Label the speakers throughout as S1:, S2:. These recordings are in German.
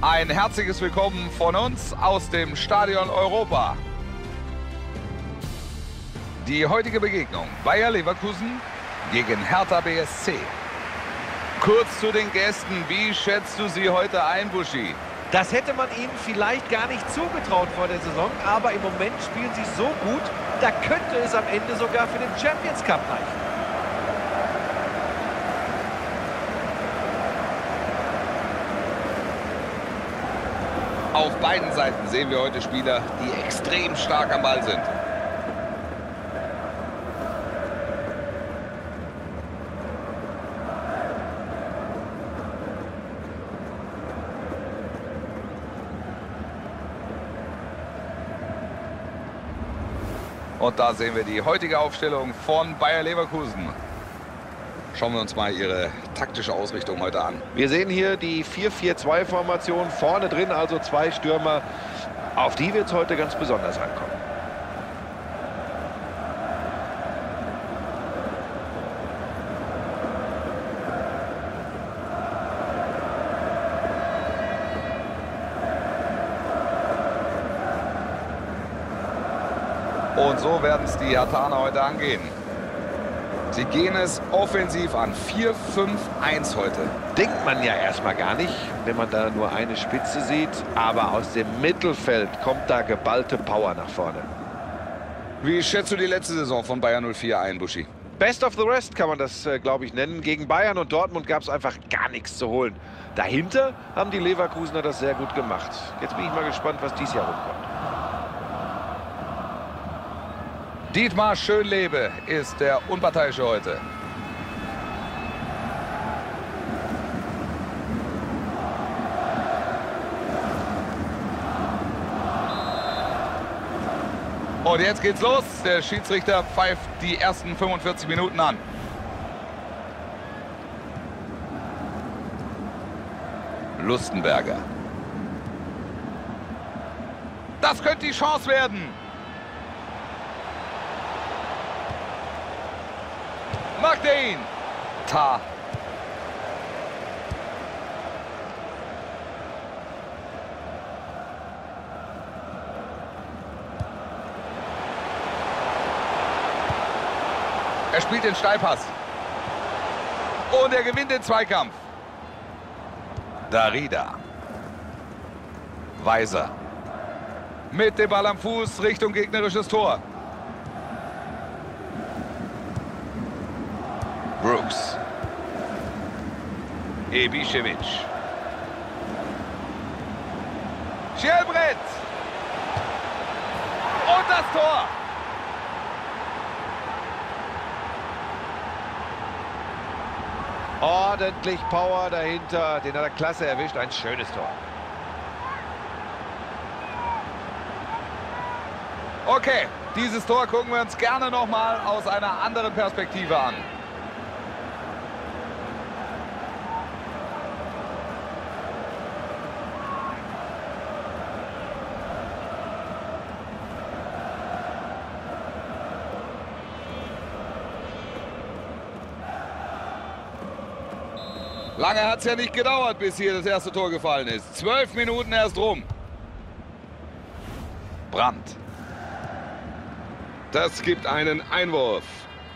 S1: Ein herzliches Willkommen von uns aus dem Stadion Europa. Die heutige Begegnung Bayer Leverkusen gegen Hertha BSC. Kurz zu den Gästen, wie schätzt du sie heute ein, Buschi?
S2: Das hätte man ihnen vielleicht gar nicht zugetraut vor der Saison, aber im Moment spielen sie so gut, da könnte es am Ende sogar für den Champions Cup reichen.
S1: Auf beiden Seiten sehen wir heute Spieler, die extrem stark am Ball sind. Und da sehen wir die heutige Aufstellung von Bayer Leverkusen. Schauen wir uns mal ihre taktische Ausrichtung heute an.
S2: Wir sehen hier die 4-4-2-Formation. Vorne drin also zwei Stürmer. Auf die wird es heute ganz besonders ankommen.
S1: Und so werden es die Herthaner heute angehen. Sie gehen es offensiv an. 4-5-1 heute.
S2: Denkt man ja erstmal gar nicht, wenn man da nur eine Spitze sieht. Aber aus dem Mittelfeld kommt da geballte Power nach vorne.
S1: Wie schätzt du die letzte Saison von Bayer 04 ein, Buschi?
S2: Best of the rest kann man das, glaube ich, nennen. Gegen Bayern und Dortmund gab es einfach gar nichts zu holen. Dahinter haben die Leverkusener das sehr gut gemacht. Jetzt bin ich mal gespannt, was dies Jahr rumkommt.
S1: Dietmar Schönlebe ist der Unparteiische heute. Und jetzt geht's los. Der Schiedsrichter pfeift die ersten 45 Minuten an. Lustenberger. Das könnte die Chance werden. Macht er ihn. Tah. Er spielt den Steilpass. Und er gewinnt den Zweikampf. Darida. Weiser. Mit dem Ball am Fuß Richtung gegnerisches Tor. Brooks. Ibišević. Schielbrett. Und das Tor.
S2: Ordentlich Power dahinter. Den hat er klasse erwischt. Ein schönes Tor.
S1: Okay, dieses Tor gucken wir uns gerne nochmal aus einer anderen Perspektive an. Lange hat es ja nicht gedauert, bis hier das erste Tor gefallen ist. 12 Minuten erst rum. Brandt. Das gibt einen Einwurf.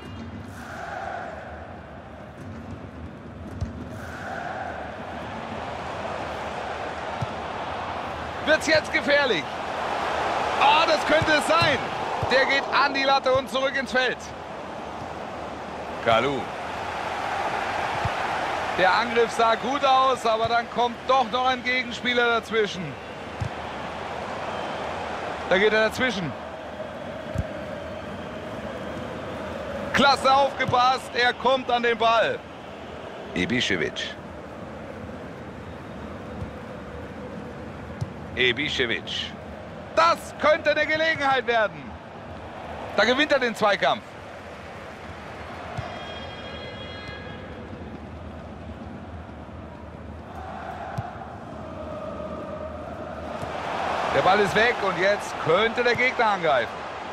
S1: Wird's jetzt gefährlich? Ah, das könnte es sein. Der geht an die Latte und zurück ins Feld. Kalou. Der Angriff sah gut aus, aber dann kommt doch noch ein Gegenspieler dazwischen. Da geht er dazwischen. Klasse aufgepasst, er kommt an den Ball. Ibišević. Ibišević. Das könnte eine Gelegenheit werden. Da gewinnt er den Zweikampf. Der Ball ist weg und jetzt könnte der Gegner angreifen.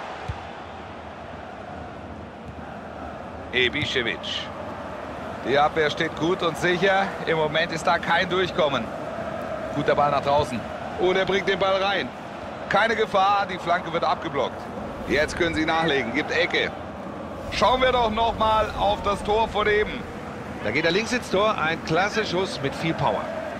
S1: Ibišević. Die Abwehr steht gut und sicher. Im Moment ist da kein Durchkommen. Guter Ball nach draußen. Und er bringt den Ball rein. Keine Gefahr, die Flanke wird abgeblockt. Jetzt können sie nachlegen, gibt Ecke. Schauen wir doch noch mal auf das Tor von eben.
S2: Da geht er links ins Tor, ein klasse Schuss mit viel Power.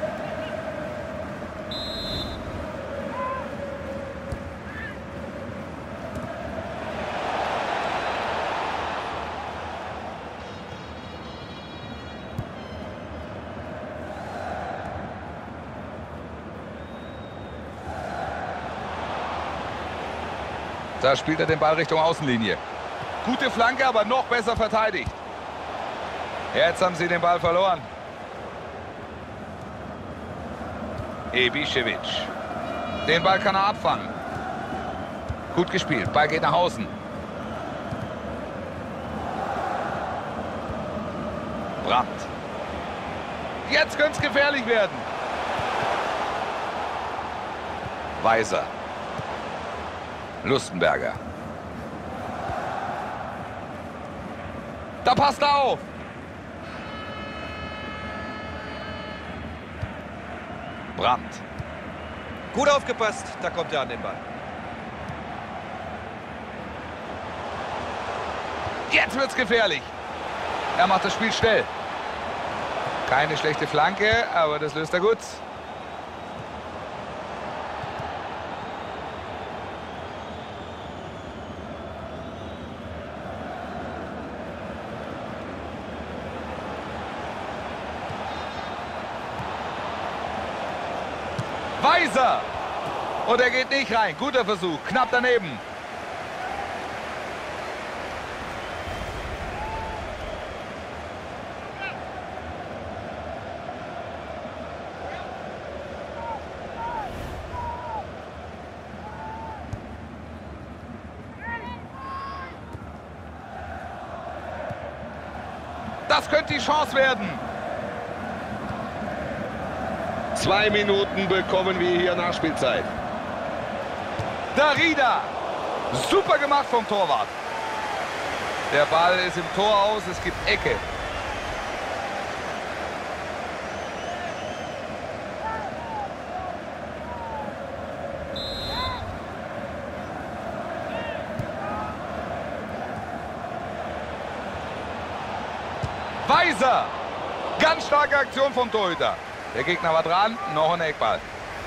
S1: Da spielt er den Ball Richtung Außenlinie. Gute Flanke, aber noch besser verteidigt. Jetzt haben sie den Ball verloren. Ibišević. Den Ball kann er abfangen. Gut gespielt. Ball geht nach außen. Brandt. Jetzt könnte es gefährlich werden. Weiser. Lustenberger. Da passt er auf. Brandt.
S2: Gut aufgepasst, da kommt er an den Ball.
S1: Jetzt wird's gefährlich. Er macht das Spiel schnell. Keine schlechte Flanke, aber das löst er gut. Weiser! Und er geht nicht rein. Guter Versuch. Knapp daneben. Das könnte die Chance werden.
S3: 2 Minuten bekommen wir hier Nachspielzeit.
S1: Darida. Super gemacht vom Torwart. Der Ball ist im Tor aus, es gibt Ecke. Weiser. Ganz starke Aktion vom Torhüter. Der Gegner war dran, noch ein Eckball.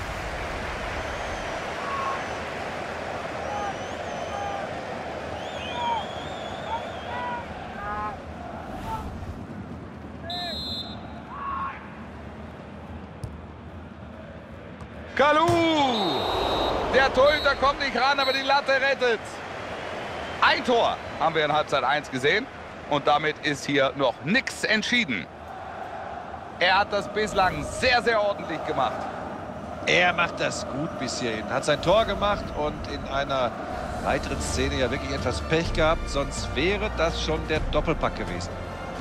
S1: Kalou! Der Torhüter kommt nicht ran, aber die Latte rettet. Ein Tor haben wir in Halbzeit 1 gesehen. Und damit ist hier noch nichts entschieden. Er hat das bislang sehr, sehr ordentlich gemacht.
S2: Er macht das gut bis hierhin. Hat sein Tor gemacht und in einer weiteren Szene ja wirklich etwas Pech gehabt. Sonst wäre das schon der Doppelpack gewesen.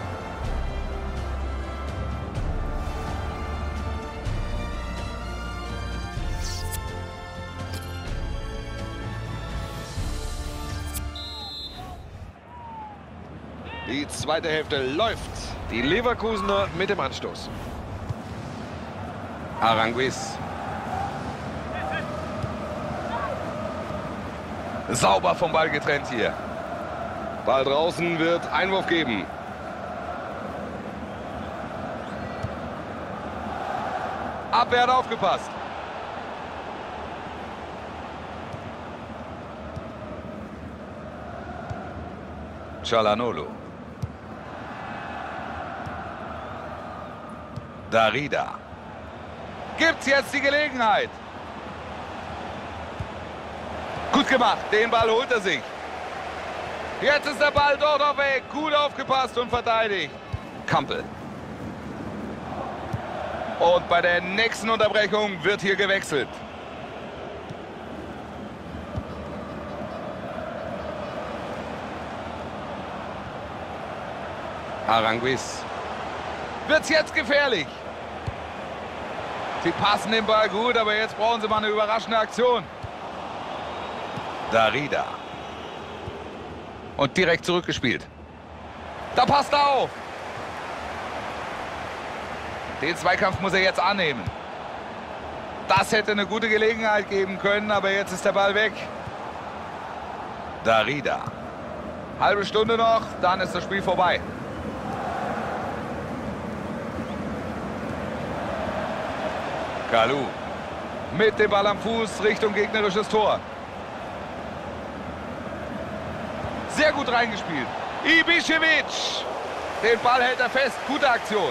S3: Die zweite Hälfte läuft.
S2: Die Leverkusener mit dem Anstoß.
S1: Aranguiz. Sauber vom Ball getrennt hier.
S3: Ball draußen, wird Einwurf geben.
S1: Abwehr hat aufgepasst. Çalhanoğlu. Darida. Gibt's jetzt die Gelegenheit? Gut gemacht, den Ball holt er sich. Jetzt ist der Ball dort auf weg. Gut aufgepasst und verteidigt. Kampel. Und bei der nächsten Unterbrechung wird hier gewechselt. Aranguiz. Wird's jetzt gefährlich? Sie passen den Ball gut, aber jetzt brauchen sie mal eine überraschende Aktion. Darida. Und direkt zurückgespielt. Da passt er auf. Den Zweikampf muss er jetzt annehmen. Das hätte eine gute Gelegenheit geben können, aber jetzt ist der Ball weg. Darida. Halbe Stunde noch, dann ist das Spiel vorbei. Kalou. Mit dem Ball am Fuß Richtung gegnerisches Tor. Sehr gut reingespielt. Ibišević. Den Ball hält er fest. Gute Aktion.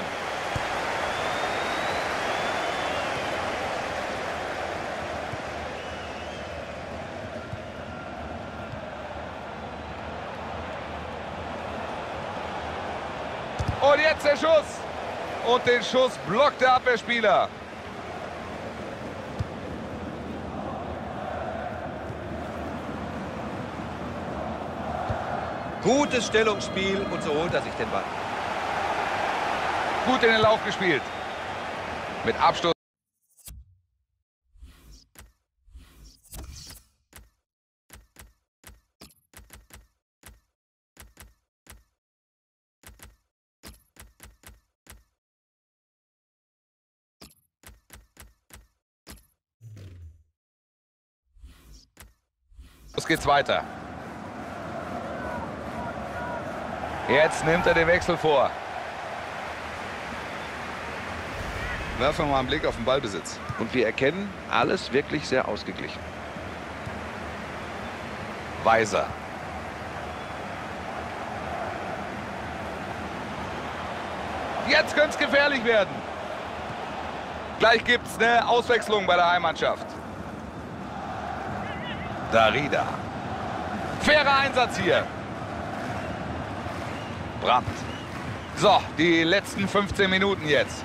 S1: Und jetzt der Schuss. Und den Schuss blockt der Abwehrspieler.
S4: Gutes Stellungsspiel und so holt er sich den Ball.
S1: Gut in den Lauf gespielt. Mit Abstoß. Los geht's weiter. Jetzt nimmt er den Wechsel vor. Werfen wir mal einen Blick auf den Ballbesitz.
S2: Und wir erkennen, alles wirklich sehr ausgeglichen.
S1: Weiser. Jetzt könnte es gefährlich werden. Gleich gibt es eine Auswechslung bei der Heimmannschaft. Darida. Fairer Einsatz hier. Brandt. So, die letzten 15 Minuten jetzt.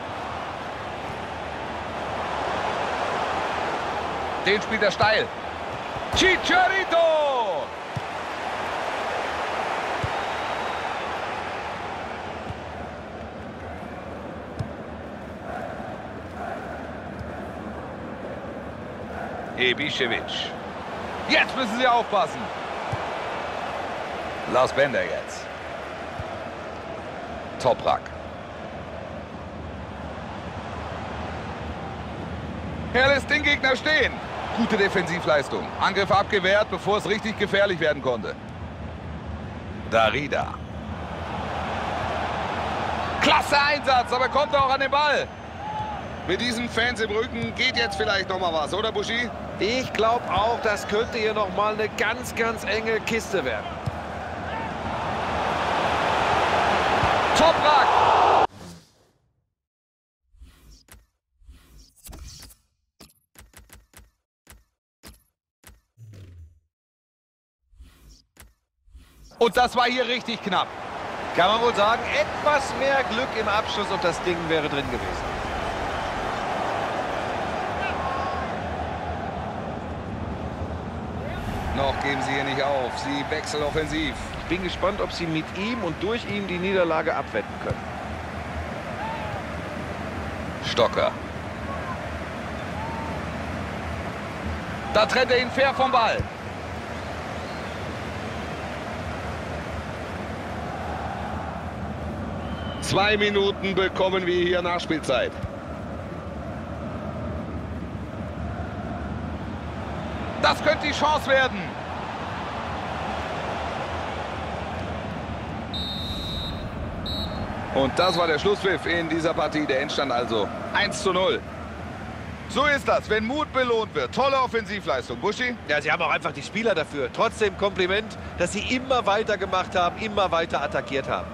S1: Den spielt er steil. Chicharito! Ibišević. Jetzt müssen sie aufpassen. Lars Bender jetzt. Toprak. Er lässt den Gegner stehen. Gute Defensivleistung. Angriff abgewehrt, bevor es richtig gefährlich werden konnte. Darida. Klasse Einsatz, aber kommt auch an den Ball.
S3: Mit diesen Fans im Rücken geht jetzt vielleicht noch mal was, oder Buschi?
S2: Ich glaube auch, das könnte hier noch mal eine ganz, ganz enge Kiste werden.
S1: Toprak! Und das war hier richtig knapp.
S4: Kann man wohl sagen, etwas mehr Glück im Abschluss und das Ding wäre drin gewesen.
S1: Noch geben sie hier nicht auf. Sie wechseln offensiv.
S2: Ich bin gespannt, ob sie mit ihm und durch ihn die Niederlage abwetten können.
S1: Stocker. Da trennt er ihn fair vom Ball.
S3: Zwei Minuten bekommen wir hier Nachspielzeit.
S1: Das könnte die Chance werden. Und das war der Schlusspfiff in dieser Partie. Der Endstand also 1:0. So ist das, wenn Mut belohnt wird. Tolle Offensivleistung. Buschi?
S4: Ja, sie haben auch einfach die Spieler dafür. Trotzdem Kompliment, dass sie immer weiter gemacht haben, immer weiter attackiert haben.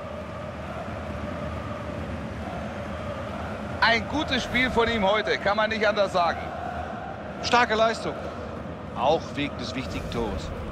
S1: Ein gutes Spiel von ihm heute, kann man nicht anders sagen.
S4: Starke Leistung. Auch wegen des wichtigen Tores.